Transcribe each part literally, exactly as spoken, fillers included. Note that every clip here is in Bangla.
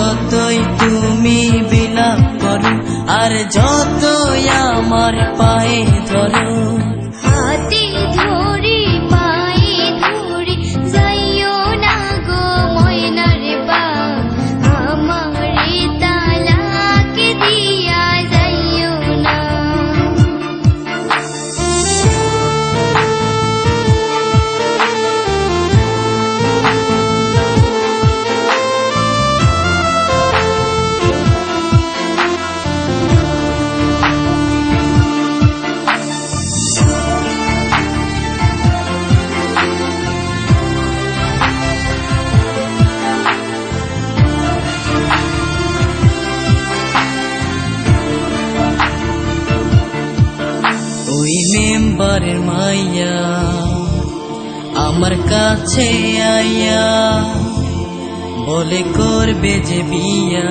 যতই তুমি বিলাপ করো আর যতই আমার পায়ে ধরো, হাতে ধরে পায়ে ধরে যাইও না গো ময়নার বাপ, আমারে তালাক দিয়া যাইও না। ওই মেম্বারের মাইয়া আমার কাছে আইয়া বলে করবে যে বিয়া,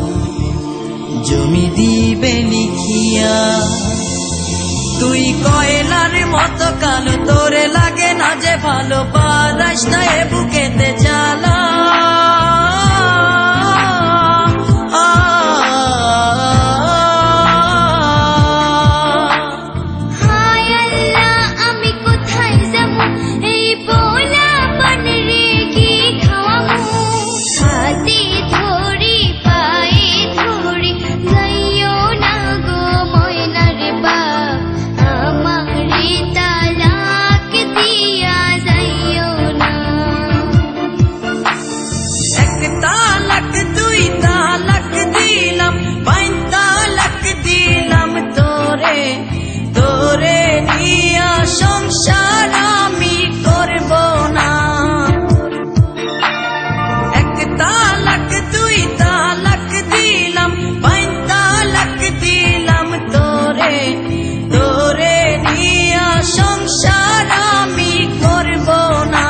জমি দিবে লিখিয়া। তুই কয়লার মতো কালো, তোরে লাগে না যে ভালো, পারাস না এ বুকেতে জ্বালা। তোরে নিয়া সংসার আমি করব না, এক তালাক দুই তালাক দিলাম, পাঁচ তালাক দিলাম তোরে, তোরে নিয়া সংসার আমি করব না।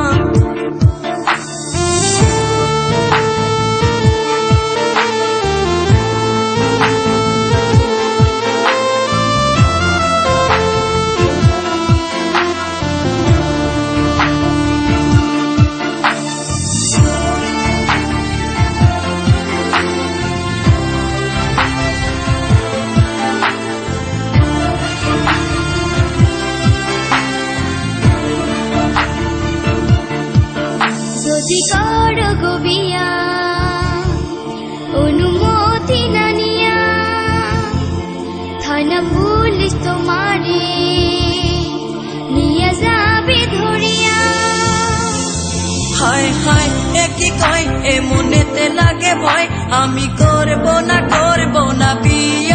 যদি করো গো বিয়া অনুমতি না নিয়া, থানা পুলিশ তোমারে নিয়ে যাবে ধরিয়া। হায় হায় এ কি কয়, এ মনেতে লাগে ভয়, আমি করব না করব না বিয়ে।